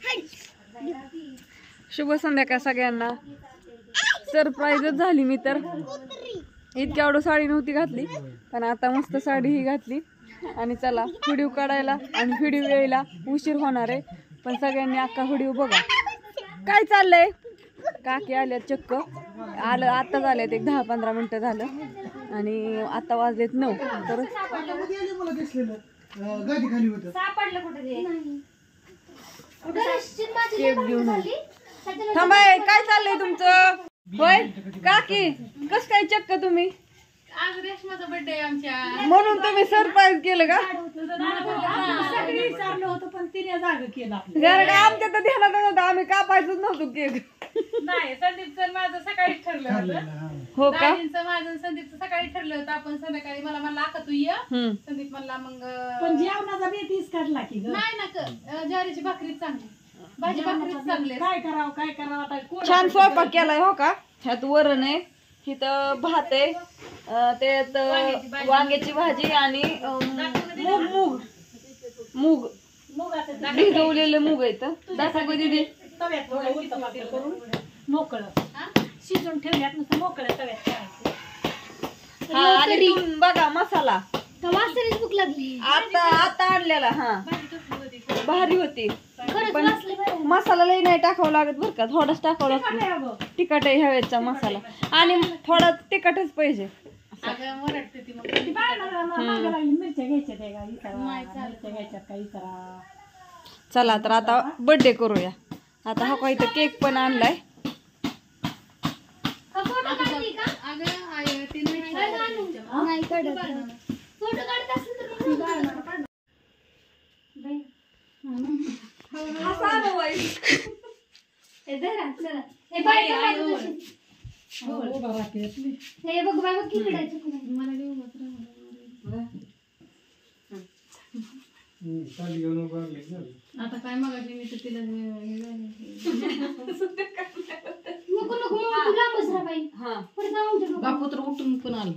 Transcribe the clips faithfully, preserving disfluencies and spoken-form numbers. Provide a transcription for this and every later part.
शुभ संध्याकाळ सगळ्यांना. सरप्राईजच झाली मी तर. इतक्या एवढं साडी नव्हती घातली पण आता मस्त साडी ही घातली. आणि चला व्हिडिओ काढायला आणि व्हिडिओ यायला उशीर होणार आहे पण सगळ्यांनी अख्खा व्हिडिओ बघा. काय चाललंय? काकी आल्या चक्क आलं आत्ताच आल्यात एक दहा पंधरा मिनिटं झालं आणि आता वाजलेत नऊ. तर केक घेऊन थांबाय. काय चाललंय तुमचं? होय काकी कस काय चक्क तुम्ही? आज रेशमाचा बर्थडे आमच्या म्हणून तुम्ही सरप्राईज केलं का? सगळी विचारलं होतं पण तिने जाग केला. जरा का आमच्या तर ध्यानात नव्हतं. आम्ही कापायचंच नव्हतो केक. नाही संदीपचं माझं सकाळी ठरलं होतं. हो का? दाजींचं माझं संदीपचं सकाळी ठरलं होतं. आपण संध्याकाळी मला म्हणला आका तू ये. संदीप म्हणला मग पण जेवणाचा बेतीच काढला की नाही ना कर ज्वारीची भाकरीच चांगली भाजी भाकरीच चांगली. काय करावं काय करावं आता. छान स्वयंपाक केलाय हो का? ह्यात वरण आहे, इथं भात आहे, त्यात वांग्याची भाजी आणि मूग मूग मूग भिजवलेले मूग आहेत. दाखव दीदी. तव्यात थोडं उलटं करून मोकळं शिजून ठेवल्यात नुसतं मोकळं तव्यात करायचं. हा आणि बघा मसाला भूक लागली आता आता आणलेला. हा भारी होती पण मसाला लई नाही टाकावं लागत बरं का. थोडाच टाकावं लागतो. तिखट आहे ह्यावेळेचा मसाला आणि थोडा तिखटच पाहिजे. मिरच्या घ्यायच्या मिरच्या घ्यायच्यात काही करा. चला तर आता बर्थडे करूया. आता हा काही केक पण आणलाय. आता काय मग मी तर तिला बापू तर उठून पण आलं.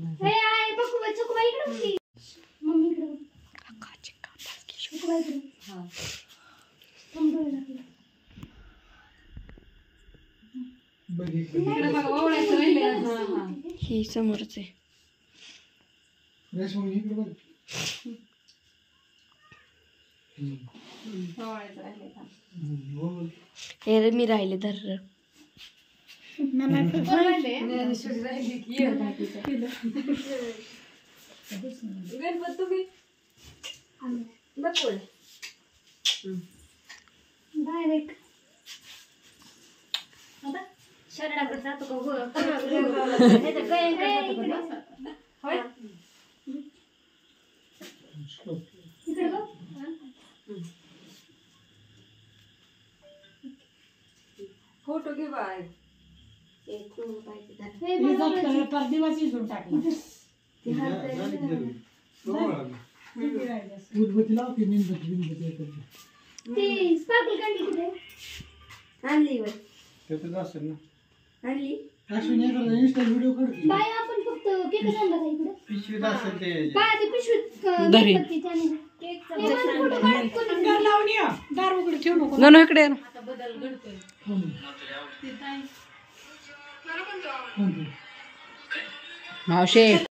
ही समोरच आहे. हे मी राहिले धर गणपत तुम्ही डायरेक्ट शरणाकडे जातो का? फोटो घे बाय. दिवस शिजून टाकला. आणली बाय आपण फक्त केकच आणला का इकडे? पिशवीत असेल ते बाय ते पिशवीत धरी. दार उघडे ठेवू नको. गणू इकडे आता बदल घडतोय. मावशे